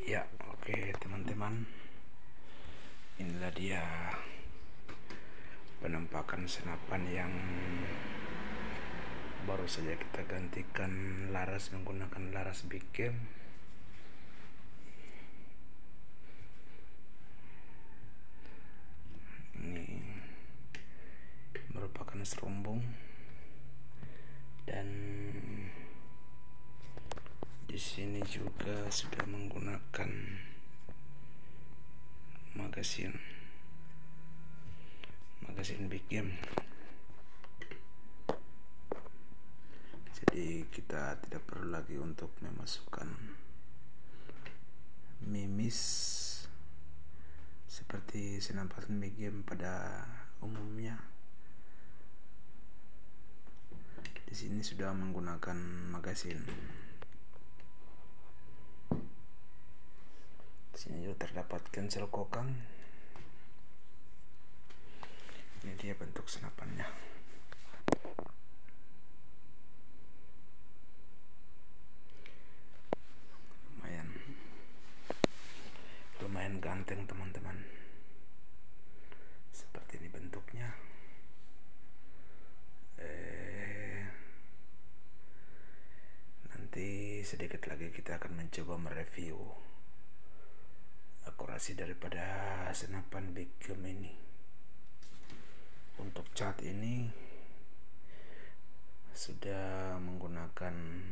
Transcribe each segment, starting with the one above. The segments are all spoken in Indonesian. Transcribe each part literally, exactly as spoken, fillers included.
Ya, oke teman-teman, inilah dia penampakan senapan yang baru saja kita gantikan laras menggunakan laras Big Game. Ini merupakan serumbung dan di sini juga sudah menggunakan magasin magasin Big Game. Jadi kita tidak perlu lagi untuk memasukkan mimis seperti senapan Big Game pada umumnya. Di sini sudah menggunakan magasin. Di sini juga terdapat cancel kokang. Ini dia bentuk senapannya. Lumayan, lumayan ganteng teman-teman. Seperti ini bentuknya. Eh, nanti sedikit lagi kita akan mencoba mereview akurasi daripada senapan Big Game ini. Untuk cat ini sudah menggunakan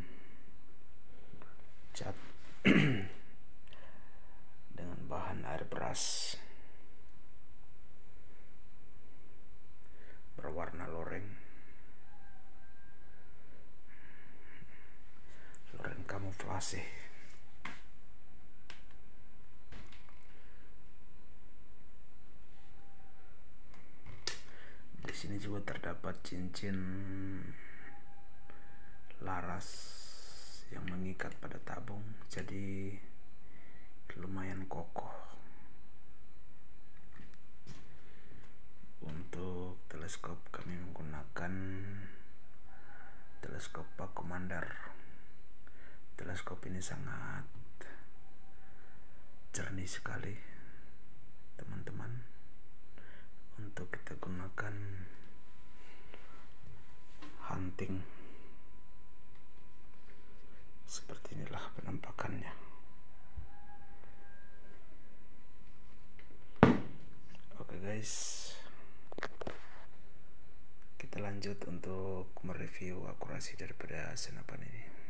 cat dengan bahan airbrush berwarna loreng loreng kamuflase. Di sini juga terdapat cincin laras yang mengikat pada tabung, jadi lumayan kokoh. Untuk teleskop kami menggunakan teleskop Paku Mandar. Teleskop ini sangat jernih sekali teman-teman, untuk kita gunakan hunting. Seperti inilah penampakannya. Oke guys, kita lanjut untuk mereview akurasi daripada senapan ini.